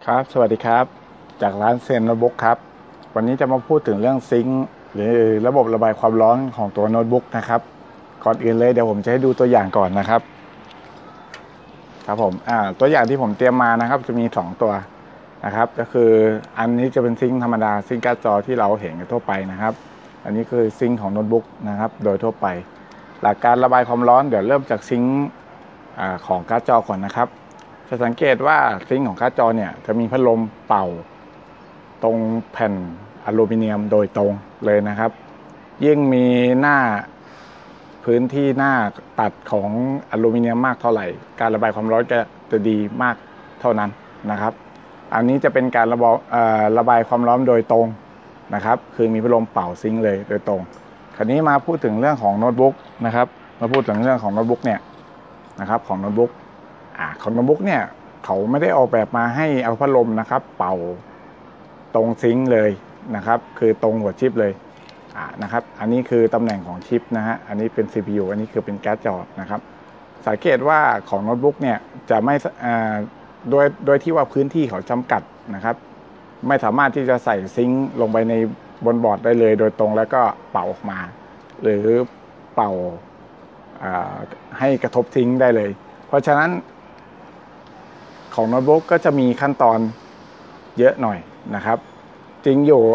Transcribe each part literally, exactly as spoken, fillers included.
ครับสวัสดีครับจากร้านเซนโน้ตบุ๊กครับวันนี้จะมาพูดถึงเรื่องซิงค์หรือระบบระบายความร้อนของตัวโน้ตบุ๊กนะครับก่อนอื่นเลยเดี๋ยวผมจะให้ดูตัวอย่างก่อนนะครับครับผมอ่าตัวอย่างที่ผมเตรียมมานะครับจะมีสองตัวนะครับก็คืออันนี้จะเป็นซิงค์ธรรมดาซิงค์การ์ดจอที่เราเห็นกันทั่วไปนะครับอันนี้คือซิงค์ของโน้ตบุ๊กนะครับโดยทั่วไปหลักการระบายความร้อนเดี๋ยวเริ่มจากซิงค์ของการ์ดจอก่อนนะครับจะสังเกตว่าซิงค์ของการ์ดจอเนี่ยจะมีพัดลมเป่าตรงแผ่นอลูมิเนียมโดยตรงเลยนะครับยิ่งมีหน้าพื้นที่หน้าตัดของอลูมิเนียมมากเท่าไหร่การระบายความร้อนจะจะดีมากเท่านั้นนะครับอันนี้จะเป็นการระบายระบายความร้อนโดยตรงนะครับคือมีพัดลมเป่าซิงค์เลยโดยตรงคราวนี้มาพูดถึงเรื่องของโน้ตบุ๊กนะครับมาพูดถึงเรื่องของโน้ตบุ๊กเนี่ยนะครับของโน้ตบุ๊กอ่าของโน้ตบุ๊กเนี่ยเขาไม่ได้ออกแบบมาให้เอาพัดลมนะครับเป่าตรงซิงค์เลยนะครับคือตรงหัวชิปเลยอ่านะครับอันนี้คือตำแหน่งของชิปนะฮะอันนี้เป็น ซี พี ยู อันนี้คือเป็นการ์ดจอนะครับสังเกตว่าของโน้ตบุ๊กเนี่ยจะไม่อ่าโดยโดยที่ว่าพื้นที่เขาจำกัดนะครับไม่สามารถที่จะใส่ซิงค์ลงไปในบนบอร์ดได้เลยโดยตรงแล้วก็เป่าออกมาหรือเป่าให้กระทบซิงค์ได้เลยเพราะฉะนั้นของโน้ตบุ๊กก็จะมีขั้นตอนเยอะหน่อยนะครับจริงอยู่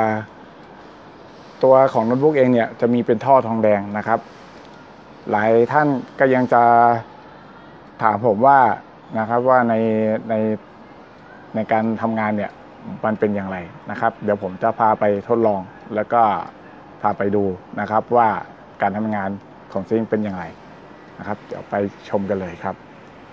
ตัวของโน้ตบุ๊กเองเนี่ยจะมีเป็นท่อทองแดงนะครับหลายท่านก็ยังจะถามผมว่านะครับว่าในในในการทำงานเนี่ยมันเป็นอย่างไรนะครับเดี๋ยวผมจะพาไปทดลองแล้วก็พาไปดูนะครับว่าการทำงานของซิงค์เป็นอย่างไรนะครับเดี๋ยวไปชมกันเลยครับ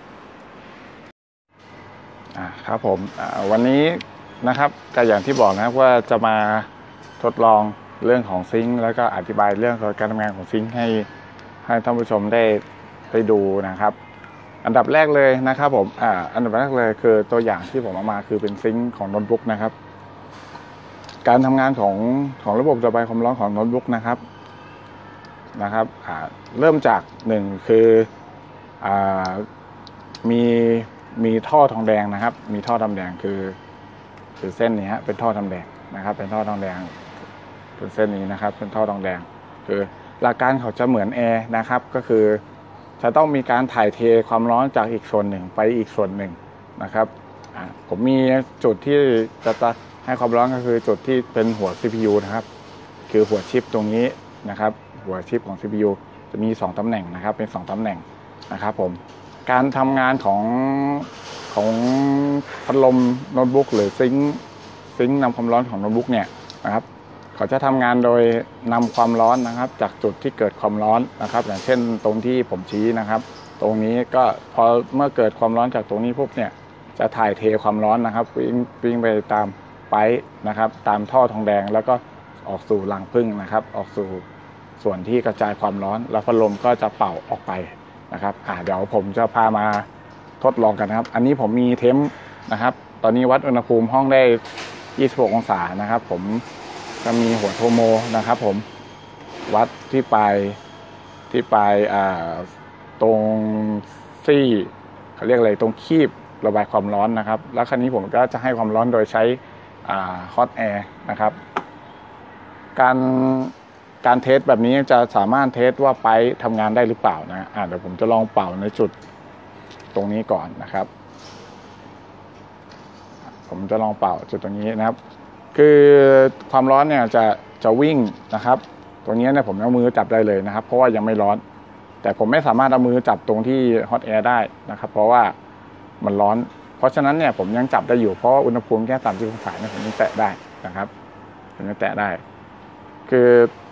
อ่าครับผมวันนี้นะครับก็อย่างที่บอกนะครับว่าจะมาทดลองเรื่องของซิงค์แล้วก็อธิบายเรื่องของการทำงานของซิงค์ให้ให้ท่านผู้ชมได้ได้ดูนะครับอันดับแรกเลยนะครับผมอ่าอันดับแรกเลยคือตัวอย่างที่ผมเอามาคือเป็นซิงค์ของโน้ตบุ๊กนะครับการทำงานของของระบบระบายความร้อนของโน้ตบุ๊กนะครับนะครับอ่าเริ่มจากหนึ่งคืออ่ามีมีท่อทองแดงนะครับมีท่อทองแดงคือคือเส้นนี้ฮะเป็นท่อทองแดงนะครับเป็นท่อทองแดงเป็นเส้นนี้นะครับเป็นท่อทองแดงคือหลักการเขาจะเหมือนแอร์นะครับก็คือจะต้องมีการถ่ายเทความร้อนจากอีกส่วนหนึ่งไปอีกส่วนหนึ่งนะครับอ่าผมมีจุดที่จะให้ความร้อนก็คือจุดที่เป็นหัว ซี พี ยู นะครับคือหัวชิปตรงนี้นะครับหัวชิปของ ซี พี ยู จะมีสองตำแหน่งนะครับเป็นสองตำแหน่งนะครับผมการทำงานของของพัดลมโน้ตบุ๊กหรือซิงค์ซิงค์นำความร้อนของโน้ตบุ๊กเนี่ยนะครับเขาจะทำงานโดยนำความร้อนนะครับจากจุดที่เกิดความร้อนนะครับอย่างเช่นตรงที่ผมชี้นะครับตรงนี้ก็พอเมื่อเกิดความร้อนจากตรงนี้ปุ๊บเนี่ยจะถ่ายเทความร้อนนะครับวิ่งวิ่งไปตามไปนะครับตามท่อทองแดงแล้วก็ออกสู่รังผึ้งนะครับออกสู่ส่วนที่กระจายความร้อนแล้วพัดลมก็จะเป่าออกไปนะครับอ่าเดี๋ยวผมจะพามาทดลองกันนะครับอันนี้ผมมีเทมนะครับตอนนี้วัดอุณหภูมิห้องได้ยี่สิบหกองศานะครับผมก็มีหัวโทโมนะครับผมวัดที่ปลายที่ปลายอ่าตรงซี่เขาเรียกอะไรตรงคีบระบายความร้อนนะครับแล้วคราวนี้ผมก็จะให้ความร้อนโดยใช้อ่าฮอตแอร์นะครับการการเทสแบบนี้จะสามารถเทสว่าไปทำงานได้หรือเปล่านะอ่าเดี๋ยวผมจะลองเป่าในจุดตรงนี้ก่อนนะครับผมจะลองเป่าจุดตรงนี้นะครับคือความร้อนเนี่ยจะจะวิ่งนะครับตรงนี้เนี่ยผมเอามือจับได้เลยนะครับเพราะว่ายังไม่ร้อนแต่ผมไม่สามารถเอามือจับตรงที่ฮอตแอร์ได้นะครับเพราะว่ามันร้อนเพราะฉะนั้นเนี่ยผมยังจับได้อยู่เพราะอุณหภูมิแค่สามสิบองศาเนี่ยผมยังแตะได้นะครับผมยังแตะได้คือ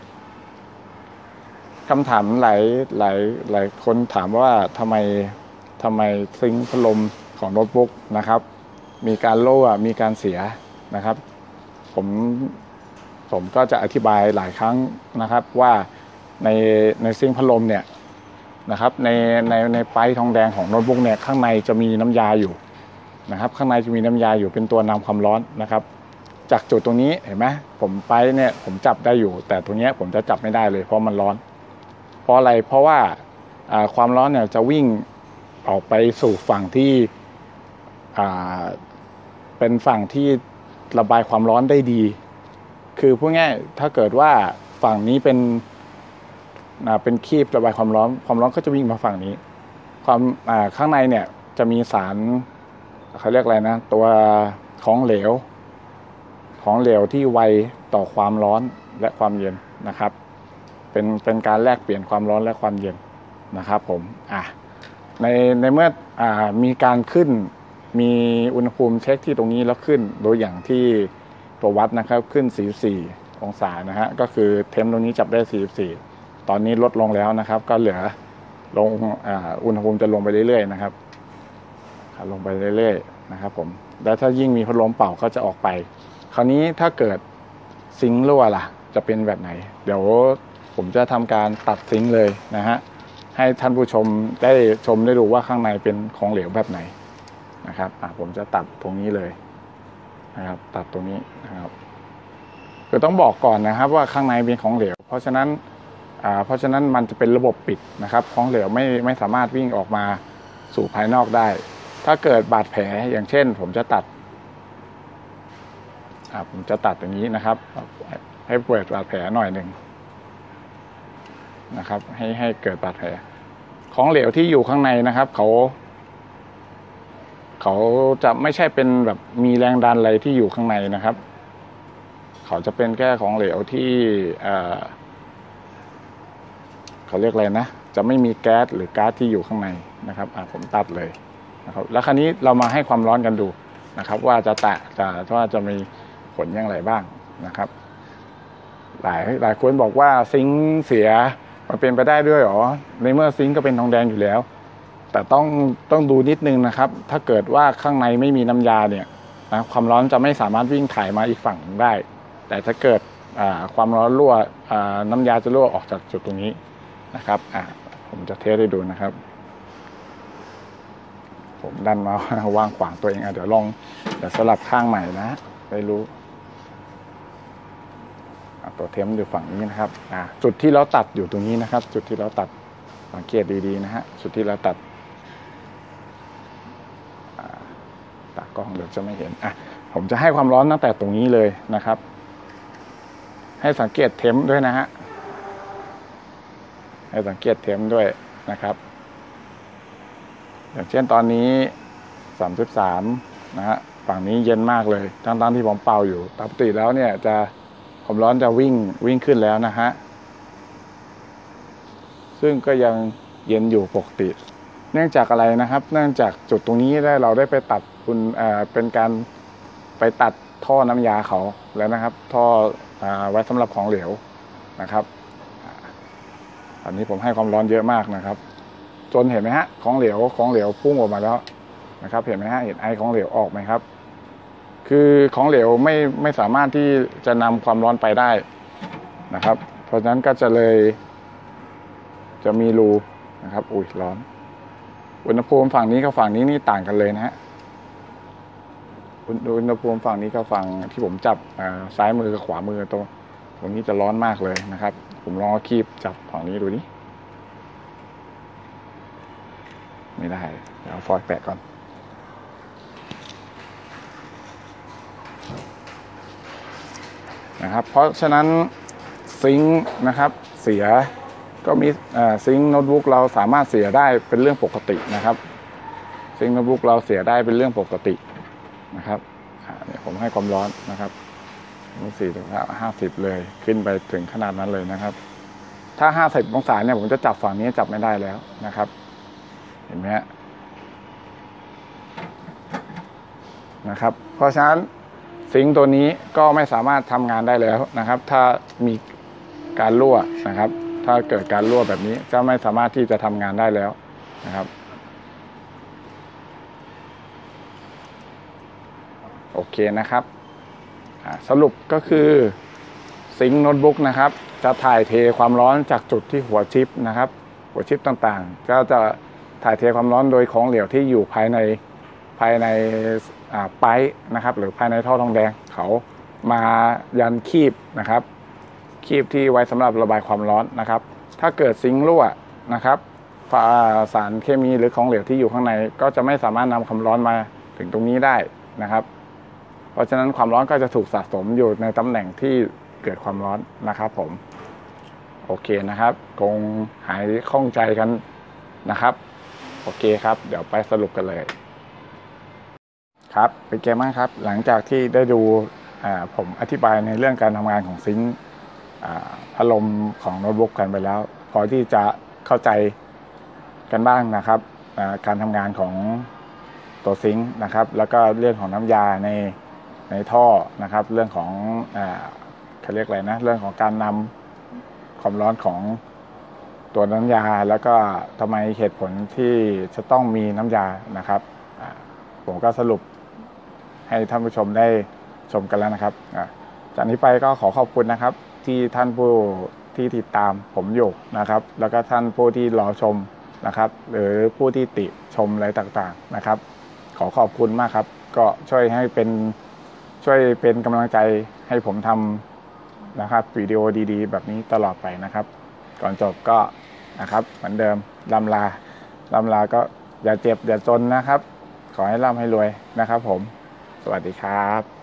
คำถามหลายหลายหลายคนถามว่าทำไมทำไมซิงค์พัดลมของโน้ตบุ๊กนะครับมีการรั่วมีการเสียนะครับผมผมก็จะอธิบายหลายครั้งนะครับว่าในในซิงค์พัดลมเนี่ยนะครับในในในไป๊ทองแดงของโน้ตบุ๊กเนี่ยข้างในจะมีน้ำยาอยู่นะครับข้างในจะมีน้ำยาอยู่เป็นตัวนำความร้อนนะครับจากจุดตรงนี้เห็นไหมผมไปเนี่ยผมจับได้อยู่แต่ตรงนี้ผมจะจับไม่ได้เลยเพราะมันร้อนเพราะอะไรเพราะว่าความร้อนเนี่ยจะวิ่งออกไปสู่ฝั่งที่เป็นฝั่งที่ระบายความร้อนได้ดีคือพูดง่ายถ้าเกิดว่าฝั่งนี้เป็นเป็นคีบระบายความร้อนความร้อนก็จะวิ่งมาฝั่งนี้ความข้างในเนี่ยจะมีสารเขาเรียกอะไรนะตัวของเหลวของเหลวที่ไวต่อความร้อนและความเย็นนะครับเป็นเป็นการแลกเปลี่ยนความร้อนและความเย็นนะครับผมอ่ะในในเมื่ออ่ามีการขึ้นมีอุณหภูมิเช็คที่ตรงนี้แล้วขึ้นโดยอย่างที่ตัววัดนะครับขึ้นสี่สิบสี่องศานะฮะก็คือเทมตรงนี้จับได้สี่สิบสี่ตอนนี้ลดลงแล้วนะครับก็เหลือลงอ่าอุณหภูมิจะลงไปเรื่อยๆนะครับลงไปเรื่อยๆนะครับผมแล้วถ้ายิ่งมีพัดลมเป่าก็จะออกไปคราวนี้ถ้าเกิดซิงค์รั่วล่ะจะเป็นแบบไหนเดี๋ยวผมจะทำการตัดซิงค์เลยนะฮะให้ท่านผู้ชมได้ชมได้ดูว่าข้างในเป็นของเหลวแบบไหนนะครับผมจะตัดตรงนี้เลยนะครับตัดตรงนี้นะครับคือต้องบอกก่อนนะครับว่าข้างในเป็นของเหลวเพราะฉะนั้นอ่าเพราะฉะนั้นมันจะเป็นระบบปิดนะครับของเหลวไม่ไม่สามารถวิ่งออกมาสู่ภายนอกได้ถ้าเกิดบาดแผลอย่างเช่นผมจะตัดอ่าผมจะตัดอย่างนี้นะครับให้เปิดบาดแผลหน่อยหนึ่งนะครับให้ให้เกิดบาดแผลของเหลวที่อยู่ข้างในนะครับเขาเขาจะไม่ใช่เป็นแบบมีแรงดันอะไรที่อยู่ข้างในนะครับเขาจะเป็นแค่ของเหลวที่เอ่อเขาเรียกอะไรนะจะไม่มีแก๊สหรือก๊าซที่อยู่ข้างในนะครับอ่าผมตัดเลยนะครับแล้วคราวนี้เรามาให้ความร้อนกันดูนะครับว่าจะแตะจะว่าจะมีผลอย่างไรบ้างนะครับหลายหลายคนบอกว่าซิงค์เสียมันเป็นไปได้ด้วยหรอในเมื่อซิงค์ก็เป็นทองแดงอยู่แล้วแต่ต้องต้องดูนิดนึงนะครับถ้าเกิดว่าข้างในไม่มีน้ำยาเนี่ยนะความร้อนจะไม่สามารถวิ่งถ่ายมาอีกฝั่งได้แต่ถ้าเกิดความร้อนรั่วน้ำยาจะรั่วออกจากจุดตรงนี้นะครับผมจะเทสให้ดูนะครับผมดันมาวางขวางตัวเองเดี๋ยวลองเดี๋ยวสลับข้างใหม่นะได้รู้ตัวเทมอยู่ฝั่งนี้นะครับจุดที่เราตัดอยู่ตรงนี้นะครับจุดที่เราตัดสังเกตดีๆนะฮะจุดที่เราตัดตากล้องเดี๋ยวจะไม่เห็นอ่ะผมจะให้ความร้อนตั้งแต่ตรงนี้เลยนะครับให้สังเกตเทมด้วยนะฮะให้สังเกตเทมด้วยนะครับอย่างเช่นตอนนี้สามสิบสามนะฮะฝั่งนี้เย็นมากเลยทั้งๆที่ผมเป่าอยู่ปกติแล้วเนี่ยจะความร้อนจะวิ่งวิ่งขึ้นแล้วนะฮะซึ่งก็ยังเย็นอยู่ปกติเนื่องจากอะไรนะครับเนื่องจากจุดตรงนี้ได้เราได้ไปตัดคุณเอ่อเป็นการไปตัดท่อน้ำยาเขาแล้วนะครับท่ออ่าไว้สำหรับของเหลวนะครับอันนี้ผมให้ความร้อนเยอะมากนะครับจนเห็นไหมฮะของเหลวของเหลวพุ่งออกมาแล้วนะครับเห็นไหมฮะเห็นไอของเหลวออกไหมครับคือของเหลวไม่ไม่สามารถที่จะนำความร้อนไปได้นะครับเพราะฉะนั้นก็จะเลยจะมีรูนะครับอุ้ยร้อนอุณหภูมิฝั่งนี้กับฝั่งนี้นี่ต่างกันเลยนะฮะอุณหภูมิฝั่งนี้กับฝั่งที่ผมจับซ้ายมือกับขวามือตรงตรงนี้จะร้อนมากเลยนะครับผมลองเอาคีบจับฝั่งนี้ดูนี่ไม่ได้เดี๋ยวเอาฟอยล์แปะก่อนนะครับเพราะฉะนั้นซิงค์นะครับเสียก็มีซิงค์โน้ตบุ๊กเราสามารถเสียได้เป็นเรื่องปกตินะครับซิงค์โน้ตบุ๊กเราเสียได้เป็นเรื่องปกตินะครับเนี่ยผมให้ความร้อนนะครับสี่ถึงห้าสิบเลยขึ้นไปถึงขนาดนั้นเลยนะครับถ้าห้าสิบองศาเนี่ยผมจะจับฝั่งนี้จับไม่ได้แล้วนะครับเห็นไหมฮะนะครับเพราะฉะนั้นซิงค์ตัวนี้ก็ไม่สามารถทำงานได้แล้วนะครับถ้ามีการรั่วนะครับถ้าเกิดการรั่วแบบนี้จะไม่สามารถที่จะทำงานได้แล้วนะครับโอเคนะครับสรุปก็คือซิงค์โน้ตบุ๊กนะครับจะถ่ายเทความร้อนจากจุดที่หัวชิปนะครับหัวชิปต่างๆก็จะถ่ายเทความร้อนโดยของเหลวที่อยู่ภายในภายในไป๊นะครับหรือภายในท่อทองแดงเขามายันคีบนะครับคีบที่ไว้สำหรับระบายความร้อนนะครับถ้าเกิดซิงค์รั่วนะครับสารเคมีหรือของเหลวที่อยู่ข้างในก็จะไม่สามารถนำความร้อนมาถึงตรงนี้ได้นะครับเพราะฉะนั้นความร้อนก็จะถูกสะสมอยู่ในตำแหน่งที่เกิดความร้อนนะครับผมโอเคนะครับคงหายข้องใจกันนะครับโอเคครับเดี๋ยวไปสรุปกันเลยครับเป็นไงบ้างครับหลังจากที่ได้ดูผมอธิบายในเรื่องการทำงานของซิงค์พัดลมของโน้ตบุ๊กกันไปแล้วพอที่จะเข้าใจกันบ้างนะครับการทำงานของตัวซิงค์นะครับแล้วก็เรื่องของน้ำยาในในท่อนะครับเรื่องของเขาเรียกอะไรนะเรื่องของการนำความร้อนของตัวน้ำยาแล้วก็ทำไมเหตุผลที่จะต้องมีน้ำยานะครับผมก็สรุปให้ท่านผู้ชมได้ชมกันแล้วนะครับจากนี้ไปก็ขอขอบคุณนะครับที่ท่านผู้ที่ติดตามผมอยู่นะครับแล้วก็ท่านผู้ที่รอชมนะครับหรือผู้ที่ติชมอะไรต่างๆนะครับขอขอบคุณมากครับก็ช่วยให้เป็นช่วยเป็นกำลังใจให้ผมทำนะครับวิดีโอดีๆแบบนี้ตลอดไปนะครับก่อนจบก็นะครับเหมือนเดิมลำลาลำลาก็อย่าเจ็บอย่าจนนะครับขอให้ร่ำให้รวยนะครับผมสวัสดีครับ